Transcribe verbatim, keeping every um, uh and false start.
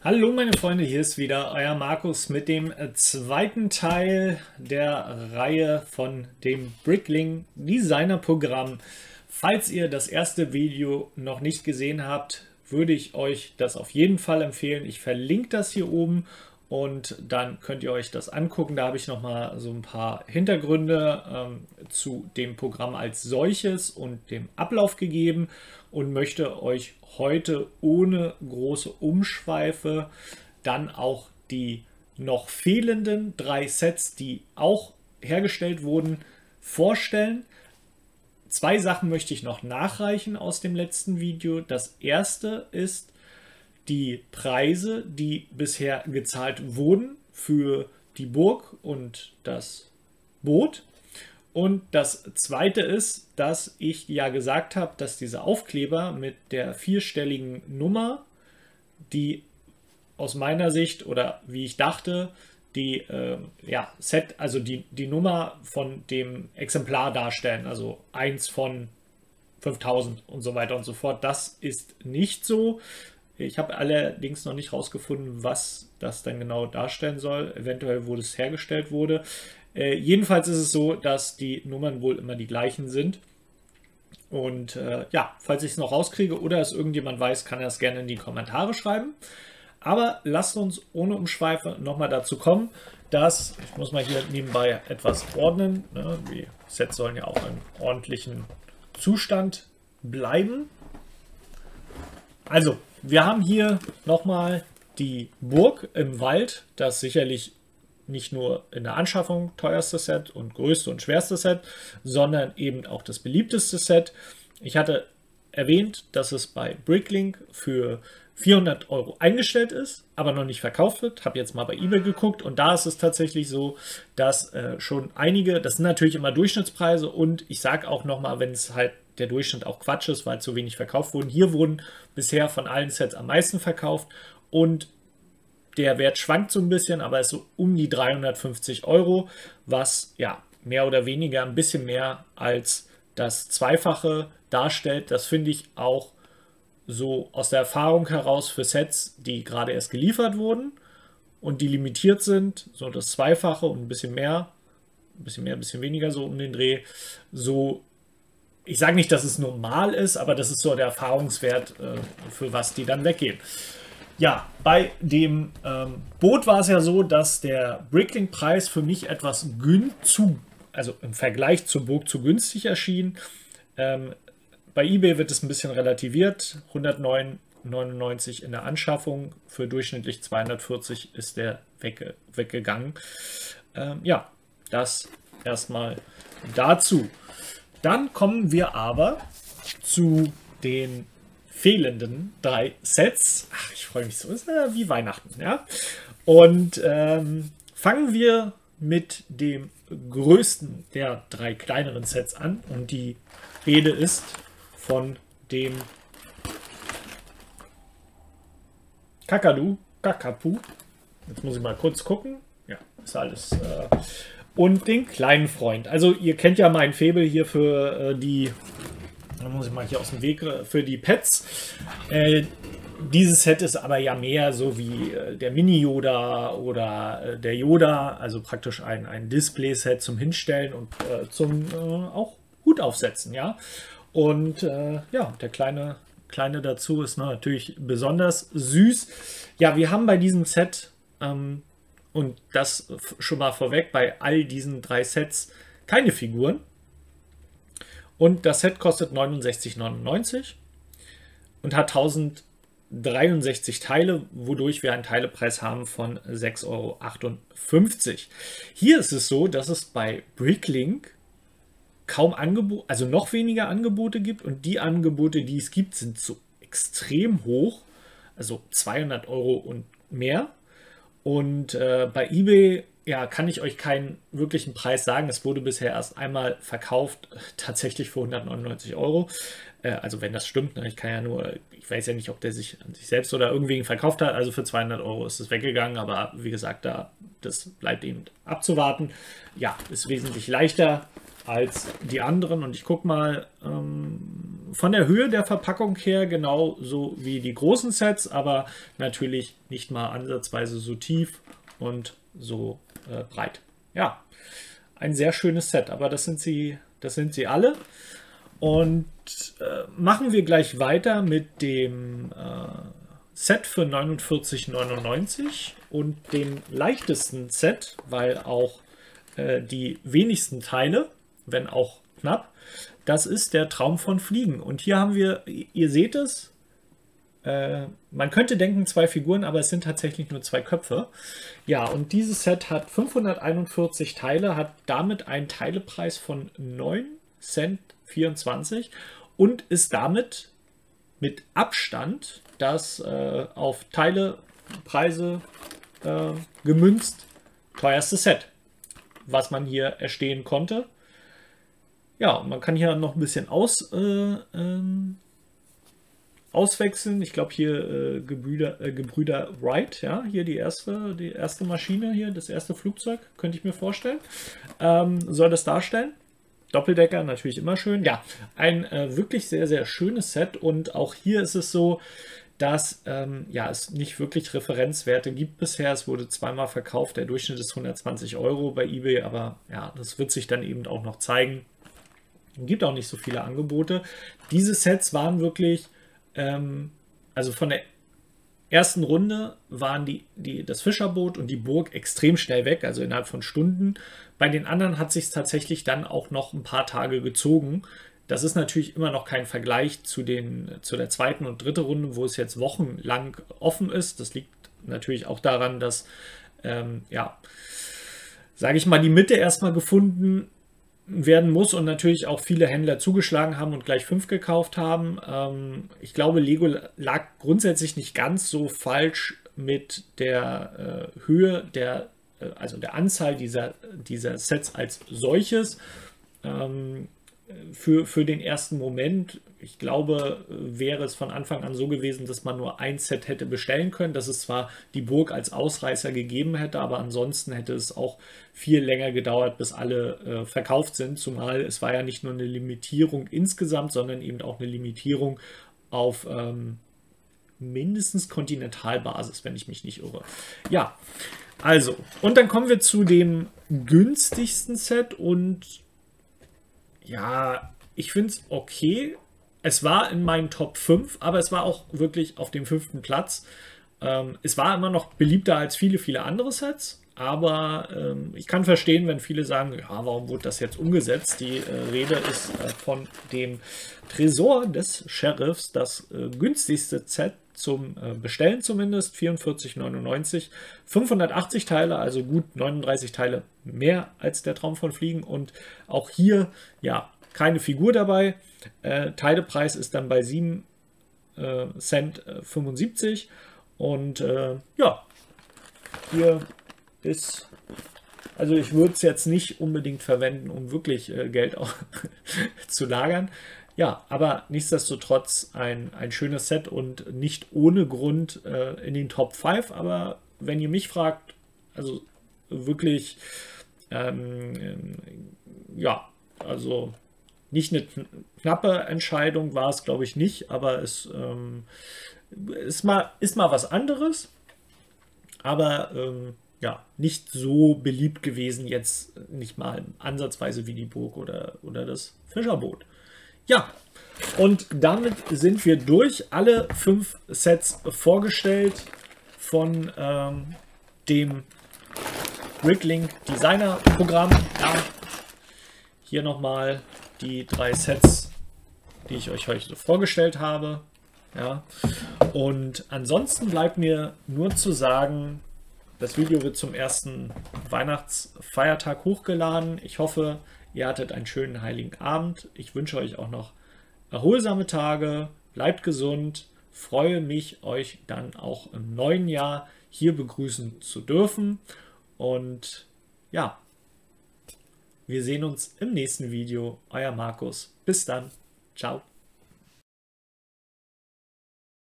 Hallo meine Freunde, hier ist wieder euer Markus mit dem zweiten Teil der Reihe von dem Bricklink Designer Programm. Falls ihr das erste Video noch nicht gesehen habt, würde ich euch das auf jeden Fall empfehlen. Ich verlinke das hier oben und dann könnt ihr euch das angucken. Da habe ich noch mal so ein paar Hintergründe ähm, zu dem Programm als solches und dem Ablauf gegeben und möchte euch heute ohne große Umschweife dann auch die noch fehlenden drei Sets, die auch hergestellt wurden, vorstellen. Zwei Sachen möchte ich noch nachreichen aus dem letzten Video. Das erste ist die Preise, die bisher gezahlt wurden für die Burg und das Boot. Und das zweite ist, dass ich ja gesagt habe, dass diese Aufkleber mit der vierstelligen Nummer, die aus meiner Sicht oder wie ich dachte, die äh, ja, Set, also die, die Nummer von dem Exemplar darstellen, also eins von fünftausend und so weiter und so fort. Das ist nicht so. Ich habe allerdings noch nicht rausgefunden, was das dann genau darstellen soll, eventuell wo das hergestellt wurde. Äh, jedenfalls ist es so, dass die Nummern wohl immer die gleichen sind. Und äh, ja, falls ich es noch rauskriege oder es irgendjemand weiß, kann er es gerne in die Kommentare schreiben. Aber lasst uns ohne Umschweife nochmal dazu kommen, dass, ich muss mal hier nebenbei etwas ordnen, ne, die Sets sollen ja auch im ordentlichen Zustand bleiben. Also, wir haben hier nochmal die Burg im Wald, das sicherlich nicht nur in der Anschaffung teuerste Set und größte und schwerste Set, sondern eben auch das beliebteste Set. Ich hatte erwähnt, dass es bei Bricklink für vierhundert Euro eingestellt ist, aber noch nicht verkauft wird. Habe jetzt mal bei eBay geguckt und da ist es tatsächlich so, dass äh, schon einige, das sind natürlich immer Durchschnittspreise und ich sage auch nochmal, wenn es halt der Durchschnitt auch Quatsch ist, weil zu wenig verkauft wurden. Hier wurden bisher von allen Sets am meisten verkauft und der Wert schwankt so ein bisschen, aber ist so um die dreihundertfünfzig Euro, was ja mehr oder weniger ein bisschen mehr als das Zweifache darstellt. Das finde ich auch so aus der Erfahrung heraus für Sets, die gerade erst geliefert wurden und die limitiert sind, so das Zweifache und ein bisschen mehr, ein bisschen mehr, ein bisschen weniger so um den Dreh. So, ich sage nicht, dass es normal ist, aber das ist so der Erfahrungswert, äh, für was die dann weggehen. Ja, bei dem ähm, Boot war es ja so, dass der Bricklink-Preis für mich etwas zu, also im Vergleich zur Burg zu günstig erschien. Ähm, bei eBay wird es ein bisschen relativiert. hundertneun neunundneunzig in der Anschaffung, für durchschnittlich zweihundertvierzig ist der wegge weggegangen. Ähm, ja, das erstmal dazu. Dann kommen wir aber zu den fehlenden drei Sets. Ach, ich freue mich so, ist ja wie Weihnachten, ja. Und ähm, fangen wir mit dem größten der drei kleineren Sets an. Und die Rede ist von dem Kakadu, Kakapu. Jetzt muss ich mal kurz gucken. Ja, ist alles. Äh, und den kleinen Freund. Also ihr kennt ja mein Faible hier für äh, die. Da muss ich mal hier aus dem Weg für die Pets. Äh, dieses Set ist aber ja mehr so wie äh, der Mini-Yoda oder äh, der Yoda, also praktisch ein, ein Display-Set zum Hinstellen und äh, zum äh, auch Hut aufsetzen, ja. Und äh, ja, der kleine, kleine dazu ist natürlich besonders süß. Ja, wir haben bei diesem Set, ähm, und das schon mal vorweg, bei all diesen drei Sets keine Figuren. Und das Set kostet neunundsechzig neunundneunzig und hat tausenddreiundsechzig Teile, wodurch wir einen Teilepreis haben von sechs Euro achtundfünfzig. Hier ist es so, dass es bei Bricklink kaum Angebote, also noch weniger Angebote gibt und die Angebote, die es gibt, sind so extrem hoch, also zweihundert Euro und mehr. Und äh, bei eBay ja, kann ich euch keinen wirklichen Preis sagen. Es wurde bisher erst einmal verkauft, tatsächlich für hundertneunundneunzig Euro. Äh, also wenn das stimmt, ne? Ich kann ja nur, ich weiß ja nicht, ob der sich an sich selbst oder irgendwen verkauft hat. Also für zweihundert Euro ist es weggegangen, aber wie gesagt, da das bleibt eben abzuwarten. Ja, ist wesentlich leichter als die anderen. Und ich gucke mal, ähm, von der Höhe der Verpackung her genauso wie die großen Sets, aber natürlich nicht mal ansatzweise so tief und so äh, breit. Ja, ein sehr schönes Set, aber das sind sie, das sind sie alle. Und äh, machen wir gleich weiter mit dem äh, Set für neunundvierzig neunundneunzig und dem leichtesten Set, weil auch äh, die wenigsten Teile, wenn auch knapp, das ist der Traum von Fliegen. Und hier haben wir, ihr seht es, äh, man könnte denken zwei Figuren, aber es sind tatsächlich nur zwei Köpfe. Ja, und dieses Set hat fünfhunderteinundvierzig Teile, hat damit einen Teilepreis von neun Cent vierundzwanzig und ist damit mit Abstand das äh, auf Teilepreise äh, gemünzt teuerste Set, was man hier erstehen konnte. Ja, und man kann hier noch ein bisschen aus, äh, ähm, auswechseln. Ich glaube hier äh, Gebrüder, äh, Gebrüder Wright, ja, hier die erste, die erste Maschine hier, das erste Flugzeug, könnte ich mir vorstellen, ähm, soll das darstellen. Doppeldecker natürlich immer schön. Ja, ein äh, wirklich sehr, sehr schönes Set und auch hier ist es so, dass ähm, ja, es nicht wirklich Referenzwerte gibt bisher. Es wurde zweimal verkauft, der Durchschnitt ist hundertzwanzig Euro bei eBay, aber ja, das wird sich dann eben auch noch zeigen. Es gibt auch nicht so viele Angebote. Diese Sets waren wirklich, ähm, also von der ersten Runde waren die, die, das Fischerboot und die Burg extrem schnell weg, also innerhalb von Stunden. Bei den anderen hat sich tatsächlich dann auch noch ein paar Tage gezogen. Das ist natürlich immer noch kein Vergleich zu, den, zu der zweiten und dritten Runde, wo es jetzt wochenlang offen ist. Das liegt natürlich auch daran, dass, ähm, ja, sage ich mal, die Mitte erstmal gefunden werden muss und natürlich auch viele Händler zugeschlagen haben und gleich fünf gekauft haben. Ähm, ich glaube, Lego lag grundsätzlich nicht ganz so falsch mit der äh, Höhe der, äh, also der Anzahl dieser, dieser Sets als solches. Ähm, für, für den ersten Moment, ich glaube, wäre es von Anfang an so gewesen, dass man nur ein Set hätte bestellen können, dass es zwar die Burg als Ausreißer gegeben hätte, aber ansonsten hätte es auch viel länger gedauert, bis alle äh, verkauft sind, zumal es war ja nicht nur eine Limitierung insgesamt, sondern eben auch eine Limitierung auf ähm, mindestens Kontinentalbasis, wenn ich mich nicht irre. Ja, also, und dann kommen wir zu dem günstigsten Set und ja, ich finde es okay. Es war in meinen Top fünf, aber es war auch wirklich auf dem fünften Platz. Ähm, es war immer noch beliebter als viele, viele andere Sets. Aber ähm, ich kann verstehen, wenn viele sagen, ja, warum wurde das jetzt umgesetzt? Die äh, Rede ist äh, von dem Tresor des Sheriffs, das äh, günstigste Set zum äh, Bestellen zumindest, vierundvierzig neunundneunzig, fünfhundertachtzig Teile, also gut neununddreißig Teile mehr als der Traum von Fliegen und auch hier, ja, keine Figur dabei. Äh, Teilepreis ist dann bei sieben Cent fünfundsiebzig und äh, ja, hier ist, also ich würde es jetzt nicht unbedingt verwenden, um wirklich äh, Geld auch zu lagern. Ja, aber nichtsdestotrotz ein, ein schönes Set und nicht ohne Grund äh, in den Top fünf. Aber wenn ihr mich fragt, also wirklich, ähm, ja, also nicht eine knappe Entscheidung war es, glaube ich, nicht. Aber es ähm, ist, mal, ist mal was anderes. Aber ähm, ja, nicht so beliebt gewesen, jetzt nicht mal ansatzweise wie die Burg oder, oder das Fischerboot. Ja, und damit sind wir durch. Alle fünf Sets vorgestellt von ähm, dem Bricklink Designer Programm. Ja, hier nochmal die drei Sets, die ich euch heute vorgestellt habe. Ja, und ansonsten bleibt mir nur zu sagen, das Video wird zum ersten Weihnachtsfeiertag hochgeladen. Ich hoffe, ihr hattet einen schönen Heiligen Abend. Ich wünsche euch auch noch erholsame Tage. Bleibt gesund. Freue mich, euch dann auch im neuen Jahr hier begrüßen zu dürfen. Und ja, wir sehen uns im nächsten Video. Euer Markus. Bis dann. Ciao.